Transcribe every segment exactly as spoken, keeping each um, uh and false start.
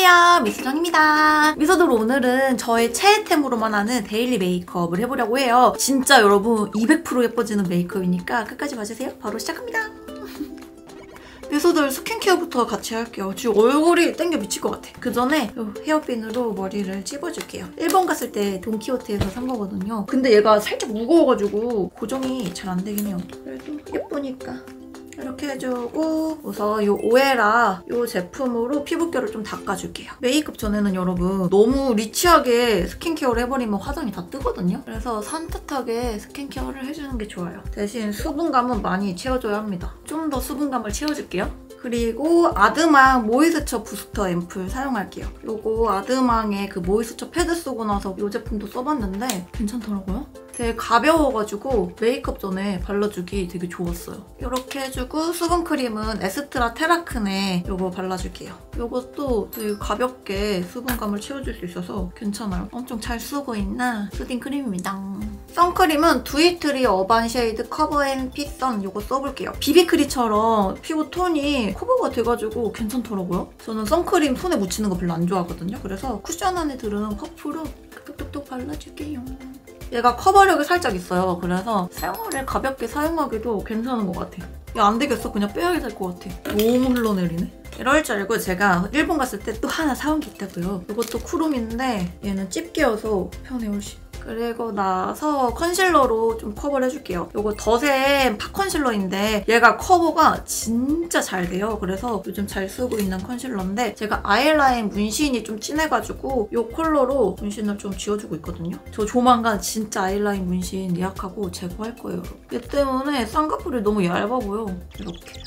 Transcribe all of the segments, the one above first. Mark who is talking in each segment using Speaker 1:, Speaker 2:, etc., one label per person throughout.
Speaker 1: 안녕하세요, 미수정입니다. 미소들 오늘은 저의 최애템으로만 하는 데일리 메이크업을 해보려고 해요. 진짜 여러분 이백 퍼센트 예뻐지는 메이크업이니까 끝까지 봐주세요. 바로 시작합니다. 미소들 스킨케어부터 같이 할게요. 지금 얼굴이 땡겨 미칠 것 같아. 그 전에 헤어핀으로 머리를 찝어줄게요. 일본 갔을 때 돈키호테에서 산 거거든요. 근데 얘가 살짝 무거워가지고 고정이 잘 안 되긴 해요. 그래도 예쁘니까. 이렇게 해주고 우선 이 오에라 이 제품으로 피부결을 좀 닦아줄게요. 메이크업 전에는 여러분 너무 리치하게 스킨케어를 해버리면 화장이 다 뜨거든요. 그래서 산뜻하게 스킨케어를 해주는 게 좋아요. 대신 수분감은 많이 채워줘야 합니다. 좀 더 수분감을 채워줄게요. 그리고 아드망 모이스처 부스터 앰플 사용할게요. 요거 아드망의 그 모이스처 패드 쓰고 나서 이 제품도 써봤는데 괜찮더라고요. 되게 가벼워가지고 메이크업 전에 발라주기 되게 좋았어요. 이렇게 해주고 수분크림은 에스트라 테라크네 요거 발라줄게요. 요것도 되게 가볍게 수분감을 채워줄 수 있어서 괜찮아요. 엄청 잘 쓰고 있는 수딩 크림입니다. 선크림은 두이트리 어반 쉐이드 커버 앤 핏선 요거 써볼게요. 비비크림처럼 피부 톤이 커버가 돼가지고 괜찮더라고요. 저는 선크림 손에 묻히는 거 별로 안 좋아하거든요. 그래서 쿠션 안에 들은 퍼프로 톡톡톡 발라줄게요. 얘가 커버력이 살짝 있어요. 그래서 생얼에 가볍게 사용하기도 괜찮은 것 같아. 야, 안 되겠어. 그냥 빼야 될 것 같아. 너무 흘러내리네. 이럴 줄 알고 제가 일본 갔을 때 또 하나 사온 게 있다고요. 이것도 쿠룸인데 얘는 집게여서 편해 훨씬. 그리고 나서 컨실러로 좀 커버를 해줄게요. 이거 더샘 파 컨실러인데 얘가 커버가 진짜 잘 돼요. 그래서 요즘 잘 쓰고 있는 컨실러인데 제가 아이라인 문신이 좀 진해가지고 이 컬러로 문신을 좀 지워주고 있거든요. 저 조만간 진짜 아이라인 문신 예약하고 제거할 거예요. 얘 때문에 쌍꺼풀이 너무 얇아 보여. 이렇게.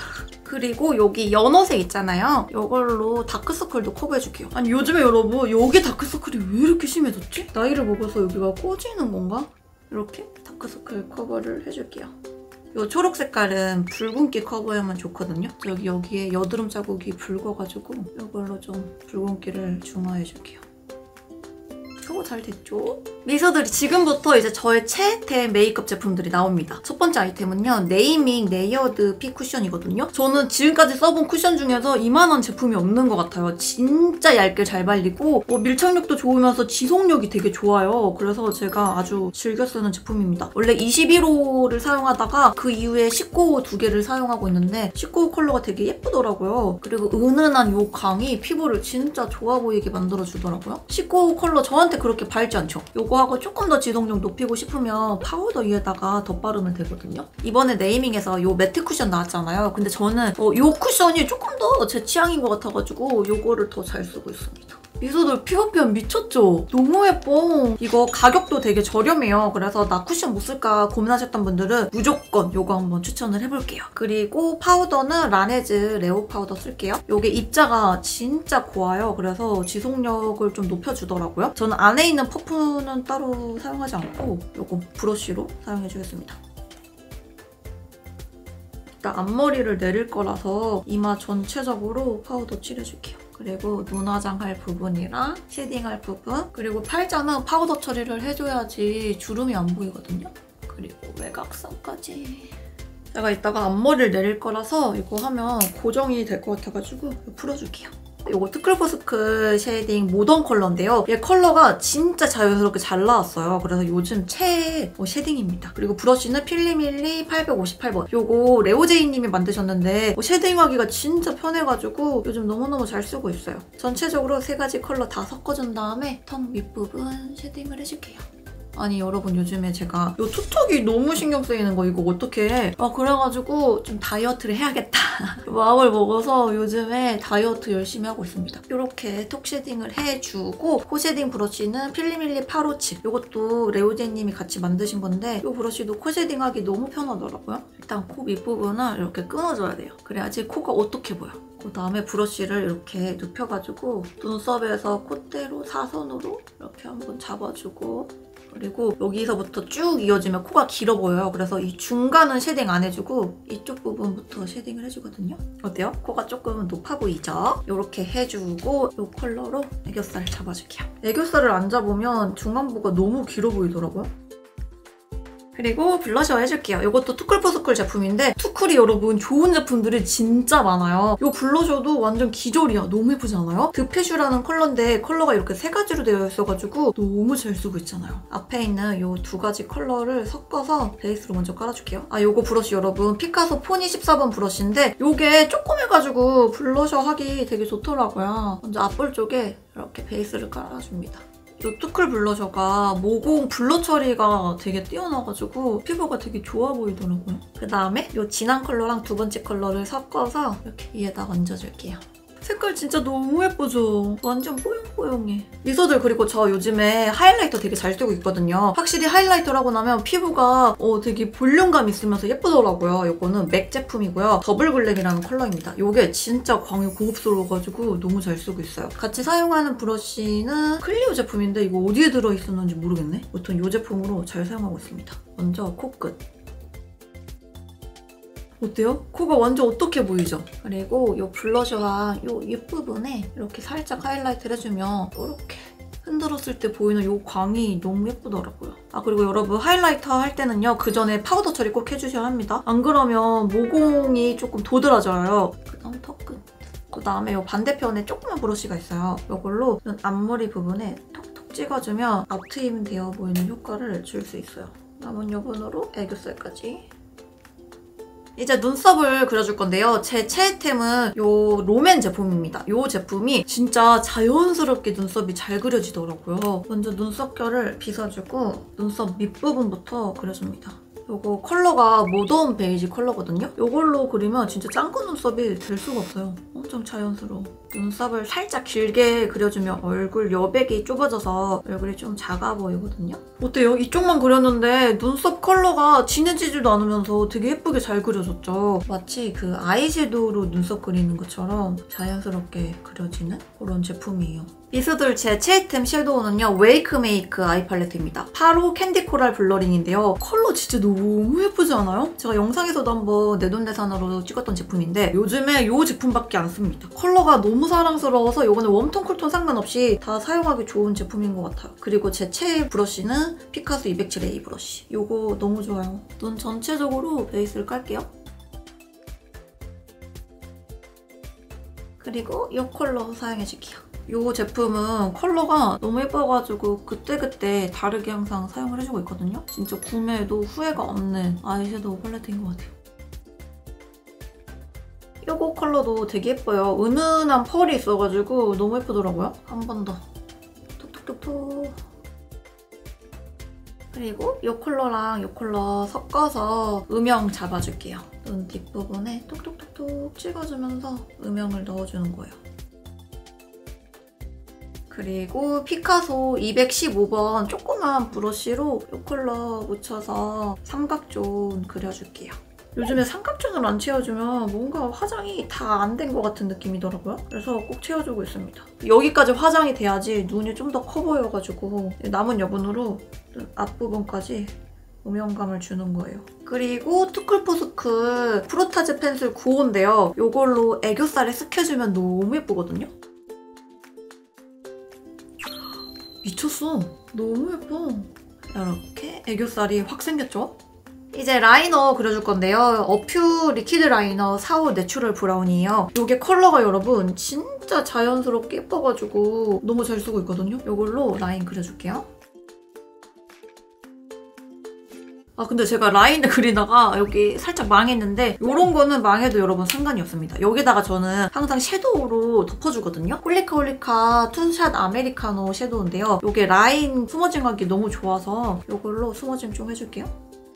Speaker 1: 그리고 여기 연어색 있잖아요. 이걸로 다크서클도 커버해줄게요. 아니 요즘에 여러분 여기 다크서클이 왜 이렇게 심해졌지? 나이를 먹어서 여기가 꺼지는 건가? 이렇게 다크서클 커버를 해줄게요. 이 초록 색깔은 붉은기 커버하면 좋거든요. 여기 여기에 여드름 자국이 붉어가지고 이걸로 좀 붉은기를 중화해줄게요. 저거 잘 됐죠? 미소들이 지금부터 이제 저의 최애템 메이크업 제품들이 나옵니다. 첫 번째 아이템은요. 네이밍 레이어드 피 쿠션이거든요. 저는 지금까지 써본 쿠션 중에서 이만한 제품이 없는 것 같아요. 진짜 얇게 잘 발리고 뭐 밀착력도 좋으면서 지속력이 되게 좋아요. 그래서 제가 아주 즐겨 쓰는 제품입니다. 원래 이십일 호를 사용하다가 그 이후에 십구 호 두 개를 사용하고 있는데 십구 호 컬러가 되게 예쁘더라고요. 그리고 은은한 요 광이 피부를 진짜 좋아 보이게 만들어주더라고요. 십구 호 컬러 저한테 그렇게 밝지 않죠? 요거 하고 조금 더 지속력 높이고 싶으면 파우더 위에다가 덧바르면 되거든요. 이번에 네이밍에서 요 매트 쿠션 나왔잖아요. 근데 저는 어, 요 쿠션이 조금 더 제 취향인 것 같아가지고 요거를 더 잘 쓰고 있습니다. 미소들 피부 표현 미쳤죠? 너무 예뻐. 이거 가격도 되게 저렴해요. 그래서 나 쿠션 못 쓸까 고민하셨던 분들은 무조건 요거 한번 추천을 해볼게요. 그리고 파우더는 라네즈 레오 파우더 쓸게요. 요게 입자가 진짜 고와요. 그래서 지속력을 좀 높여주더라고요. 저는 안에 있는 퍼프는 따로 사용하지 않고 요거 브러쉬로 사용해주겠습니다. 일단 앞머리를 내릴 거라서 이마 전체적으로 파우더 칠해줄게요. 그리고 눈 화장할 부분이랑 쉐딩할 부분, 그리고 팔자는 파우더 처리를 해줘야지 주름이 안 보이거든요. 그리고 외곽선까지. 제가 이따가 앞머리를 내릴 거라서 이거 하면 고정이 될 것 같아가지고 풀어줄게요. 이거 트클포스크 쉐이딩 모던 컬러인데요. 얘 컬러가 진짜 자연스럽게 잘 나왔어요. 그래서 요즘 최애 쉐딩입니다. 그리고 브러쉬는 필리밀리 팔백오십팔 번. 요거 레오제이님이 만드셨는데 쉐딩하기가 진짜 편해가지고 요즘 너무너무 잘 쓰고 있어요. 전체적으로 세 가지 컬러 다 섞어준 다음에 턱 밑부분 쉐딩을 해줄게요. 아니 여러분 요즘에 제가 요 투턱이 너무 신경 쓰이는 거 이거 어떻게 해? 아 그래가지고 좀 다이어트를 해야겠다 마음을 먹어서 요즘에 다이어트 열심히 하고 있습니다. 이렇게 톡 쉐딩을 해주고 코 쉐딩 브러쉬는 필리밀리 팔오칠. 이것도 레오제이님이 같이 만드신 건데 이 브러쉬도 코 쉐딩하기 너무 편하더라고요. 일단 코 밑부분을 이렇게 끊어줘야 돼요. 그래야지 코가 어떻게 보여. 그 다음에 브러쉬를 이렇게 눕혀가지고 눈썹에서 콧대로 사선으로 이렇게 한번 잡아주고 그리고 여기서부터 쭉 이어지면 코가 길어 보여요. 그래서 이 중간은 쉐딩 안 해주고 이쪽 부분부터 쉐딩을 해주거든요. 어때요? 코가 조금 높아 보이죠? 이렇게 해주고 이 컬러로 애교살 잡아줄게요. 애교살을 안 잡으면 중안부가 너무 길어 보이더라고요. 그리고 블러셔 해줄게요. 이것도 투쿨포스쿨 제품인데 투쿨이 여러분 좋은 제품들이 진짜 많아요. 이 블러셔도 완전 기절이야. 너무 예쁘지 않아요? 드페슈라는 컬러인데 컬러가 이렇게 세 가지로 되어 있어가지고 너무 잘 쓰고 있잖아요. 앞에 있는 이 두 가지 컬러를 섞어서 베이스로 먼저 깔아줄게요. 아, 요거 브러쉬 여러분 피카소 포니 십사 번 브러쉬인데 요게 조그매가지고 블러셔 하기 되게 좋더라고요. 먼저 앞볼 쪽에 이렇게 베이스를 깔아줍니다. 이 투쿨 블러셔가 모공 블러 처리가 되게 뛰어나가지고 피부가 되게 좋아 보이더라고요. 그 다음에 이 진한 컬러랑 두 번째 컬러를 섞어서 이렇게 위에다 얹어줄게요. 색깔 진짜 너무 예쁘죠? 완전 뽀용뽀용해. 미소들 그리고 저 요즘에 하이라이터 되게 잘 쓰고 있거든요. 확실히 하이라이터를 하고 나면 피부가 어, 되게 볼륨감 있으면서 예쁘더라고요. 이거는 맥 제품이고요. 더블 글램이라는 컬러입니다. 이게 진짜 광이 고급스러워가지고 너무 잘 쓰고 있어요. 같이 사용하는 브러쉬는 클리오 제품인데 이거 어디에 들어있었는지 모르겠네. 보통 이 제품으로 잘 사용하고 있습니다. 먼저 코끝. 어때요? 코가 완전 어떻게 보이죠? 그리고 이 블러셔와 이 윗부분에 이렇게 살짝 하이라이트를 해주면 이렇게 흔들었을 때 보이는 이 광이 너무 예쁘더라고요. 아, 그리고 여러분 하이라이터 할 때는요. 그 전에 파우더 처리 꼭 해주셔야 합니다. 안 그러면 모공이 조금 도드라져요. 그 다음 턱끝. 그 다음에 이 반대편에 조그만 브러쉬가 있어요. 이걸로 앞머리 부분에 톡톡 찍어주면 앞트임 되어 보이는 효과를 줄 수 있어요. 남은 여분으로 애교살까지. 이제 눈썹을 그려줄 건데요. 제 최애템은 요 롬앤 제품입니다. 요 제품이 진짜 자연스럽게 눈썹이 잘 그려지더라고요. 먼저 눈썹결을 빗어주고 눈썹 밑부분부터 그려줍니다. 요거 컬러가 모던 베이지 컬러거든요? 요걸로 그리면 진짜 짱구 눈썹이 될 수가 없어요. 엄청 자연스러워. 눈썹을 살짝 길게 그려주면 얼굴 여백이 좁아져서 얼굴이 좀 작아 보이거든요? 어때요? 이쪽만 그렸는데 눈썹 컬러가 진해지지도 않으면서 되게 예쁘게 잘 그려졌죠? 마치 그 아이섀도우로 눈썹 그리는 것처럼 자연스럽게 그려지는 그런 제품이에요. 미스들 제 최애템 섀도우는요. 웨이크 메이크 아이 팔레트입니다. 파로 캔디 코랄 블러링인데요. 컬러 진짜 너무 예쁘지 않아요? 제가 영상에서도 한번 내돈내산으로 찍었던 제품인데 요즘에 이 제품밖에 안 씁니다. 컬러가 너무 사랑스러워서 이거는 웜톤, 쿨톤 상관없이 다 사용하기 좋은 제품인 것 같아요. 그리고 제 최애 브러쉬는 피카소 이백칠 에이 브러쉬. 이거 너무 좋아요. 눈 전체적으로 베이스를 깔게요. 그리고 이 컬러 사용해줄게요. 이 제품은 컬러가 너무 예뻐가지고 그때그때 다르게 항상 사용을 해주고 있거든요. 진짜 구매해도 후회가 없는 아이섀도우 팔레트인 것 같아요. 이거 컬러도 되게 예뻐요. 은은한 펄이 있어가지고 너무 예쁘더라고요. 한 번 더. 톡톡톡톡. 그리고 이 컬러랑 이 컬러 섞어서 음영 잡아줄게요. 눈 뒷부분에 톡톡톡톡 찍어주면서 음영을 넣어주는 거예요. 그리고 피카소 이백십오 번 조그만 브러쉬로 이 컬러 묻혀서 삼각존 그려줄게요. 요즘에 삼각존을 안 채워주면 뭔가 화장이 다 안 된 것 같은 느낌이더라고요. 그래서 꼭 채워주고 있습니다. 여기까지 화장이 돼야지 눈이 좀 더 커 보여가지고 남은 여분으로 앞부분까지 음영감을 주는 거예요. 그리고 투쿨포스쿨 프로타즈 펜슬 구 호인데요. 이걸로 애교살에 스켜주면 너무 예쁘거든요. 미쳤어. 너무 예뻐. 이렇게 애교살이 확 생겼죠? 이제 라이너 그려줄 건데요. 어퓨 리퀴드 라이너 사 호 내추럴 브라운이에요. 이게 컬러가 여러분 진짜 자연스럽게 예뻐가지고 너무 잘 쓰고 있거든요. 이걸로 라인 그려줄게요. 아 근데 제가 라인을 그리다가 여기 살짝 망했는데 이런 거는 망해도 여러분 상관이 없습니다. 여기다가 저는 항상 섀도우로 덮어주거든요. 홀리카 홀리카 투샷 아메리카노 섀도우인데요. 이게 라인 스머징하기 너무 좋아서 이걸로 스머징 좀 해줄게요.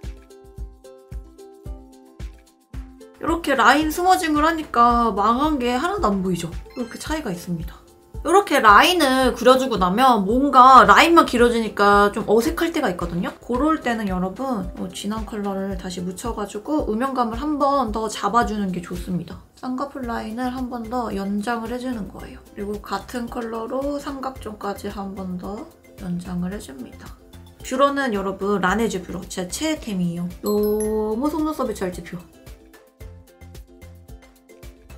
Speaker 1: 이렇게 라인 스머징을 하니까 망한 게 하나도 안 보이죠? 이렇게 차이가 있습니다. 이렇게 라인을 그려주고 나면 뭔가 라인만 길어지니까 좀 어색할 때가 있거든요? 그럴 때는 여러분 진한 컬러를 다시 묻혀가지고 음영감을 한 번 더 잡아주는 게 좋습니다. 쌍꺼풀 라인을 한 번 더 연장을 해주는 거예요. 그리고 같은 컬러로 삼각존까지 한 번 더 연장을 해줍니다. 뷰러는 여러분 라네즈 뷰러 제 최애템이에요. 너무 속눈썹이 잘 집혀.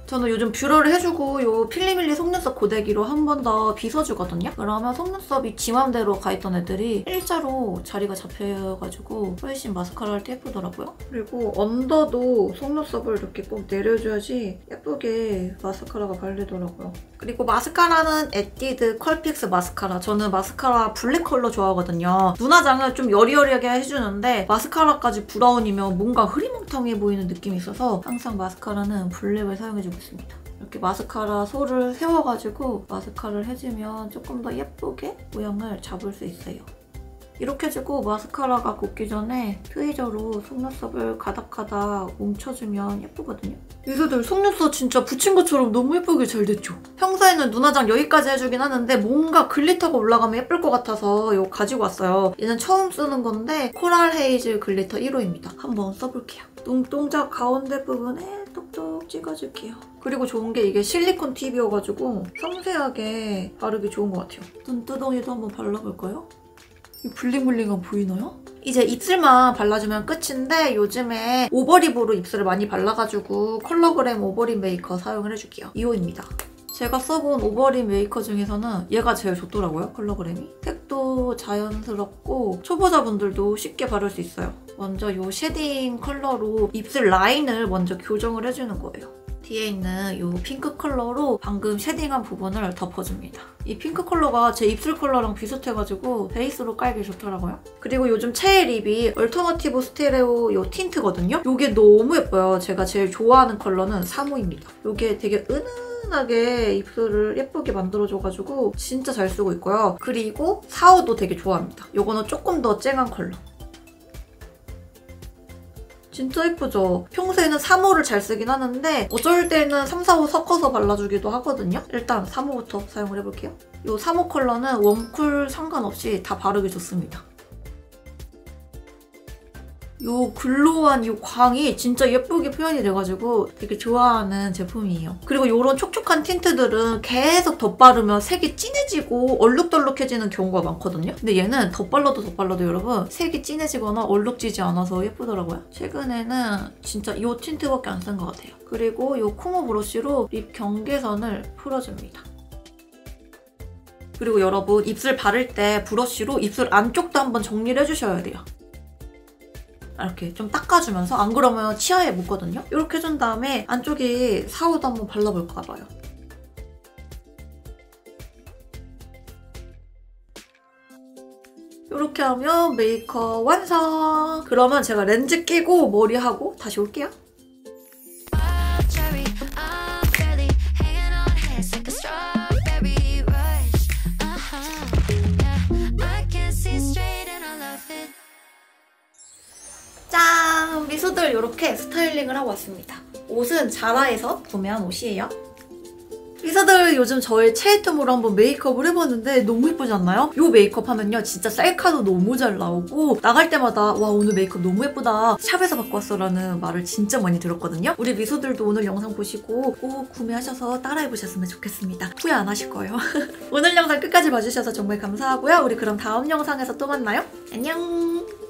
Speaker 1: 저는 요즘 뷰러를 해주고 요 필리밀리 속눈썹 고데기로 한 번 더 빗어주거든요. 그러면 속눈썹이 지 맘대로 가있던 애들이 일자로 자리가 잡혀가지고 훨씬 마스카라 할 때 예쁘더라고요. 그리고 언더도 속눈썹을 이렇게 꼭 내려줘야지 예쁘게 마스카라가 발리더라고요. 그리고 마스카라는 에뛰드 컬픽스 마스카라. 저는 마스카라 블랙 컬러 좋아하거든요. 눈화장을 좀 여리여리하게 해주는데 마스카라까지 브라운이면 뭔가 흐리멍텅해 보이는 느낌이 있어서 항상 마스카라는 블랙을 사용해주고 있습니다. 이렇게 마스카라 솔을 세워가지고 마스카라를 해주면 조금 더 예쁘게 모양을 잡을 수 있어요. 이렇게 해주고 마스카라가 굳기 전에 트위저로 속눈썹을 가닥가닥 뭉쳐주면 예쁘거든요. 미소들 속눈썹 진짜 붙인 것처럼 너무 예쁘게 잘 됐죠? 평소에는 눈화장 여기까지 해주긴 하는데 뭔가 글리터가 올라가면 예쁠 것 같아서 이거 가지고 왔어요. 얘는 처음 쓰는 건데 코랄 헤이즐 글리터 일 호입니다. 한번 써볼게요. 눈동자 가운데 부분에 톡톡 찍어줄게요. 그리고 좋은 게 이게 실리콘 팁이어가지고 섬세하게 바르기 좋은 것 같아요. 눈두덩이도 한번 발라볼까요? 이 블링블링한 보이나요? 이제 입술만 발라주면 끝인데 요즘에 오버립으로 입술을 많이 발라가지고 컬러그램 오버립 메이커 사용을 해줄게요. 이 호입니다. 제가 써본 오버립 메이커 중에서는 얘가 제일 좋더라고요, 컬러그램이. 색도 자연스럽고 초보자분들도 쉽게 바를 수 있어요. 먼저 이 쉐딩 컬러로 입술 라인을 먼저 교정을 해주는 거예요. 뒤에 있는 이 핑크 컬러로 방금 쉐딩한 부분을 덮어줍니다. 이 핑크 컬러가 제 입술 컬러랑 비슷해가지고 베이스로 깔기 좋더라고요. 그리고 요즘 최애 립이 얼터너티브 스테레오 이 틴트거든요. 이게 너무 예뻐요. 제가 제일 좋아하는 컬러는 삼 호입니다. 이게 되게 은은하게 입술을 예쁘게 만들어줘가지고 진짜 잘 쓰고 있고요. 그리고 사 호도 되게 좋아합니다. 이거는 조금 더 쨍한 컬러. 진짜 예쁘죠? 평소에는 삼 호를 잘 쓰긴 하는데 어쩔 때는 삼, 사 호 섞어서 발라주기도 하거든요. 일단 삼 호부터 사용을 해볼게요. 이 삼 호 컬러는 웜쿨 상관없이 다 바르기 좋습니다. 이 글로우한 이 광이 진짜 예쁘게 표현이 돼가지고 되게 좋아하는 제품이에요. 그리고 이런 촉촉한 틴트들은 계속 덧바르면 색이 진해지고 얼룩덜룩해지는 경우가 많거든요. 근데 얘는 덧발라도 덧발라도 여러분 색이 진해지거나 얼룩지지 않아서 예쁘더라고요. 최근에는 진짜 이 틴트밖에 안 쓴 것 같아요. 그리고 이 코모 브러쉬로 립 경계선을 풀어줍니다. 그리고 여러분 입술 바를 때 브러쉬로 입술 안쪽도 한번 정리를 해주셔야 돼요. 이렇게 좀 닦아주면서, 안 그러면 치아에 묻거든요? 이렇게 해준 다음에 안쪽에 사 호도 한번 발라볼까 봐요. 이렇게 하면 메이크업 완성! 그러면 제가 렌즈 끼고 머리하고 다시 올게요. 짠! 미소들 이렇게 스타일링을 하고 왔습니다. 옷은 자라에서 구매한 옷이에요. 미소들 요즘 저의 최애템으로 한번 메이크업을 해봤는데 너무 예쁘지 않나요? 이 메이크업 하면요 진짜 셀카도 너무 잘 나오고 나갈 때마다 와 오늘 메이크업 너무 예쁘다, 샵에서 받고 왔어 라는 말을 진짜 많이 들었거든요. 우리 미소들도 오늘 영상 보시고 꼭 구매하셔서 따라해보셨으면 좋겠습니다. 후회 안 하실 거예요. 오늘 영상 끝까지 봐주셔서 정말 감사하고요. 우리 그럼 다음 영상에서 또 만나요. 안녕!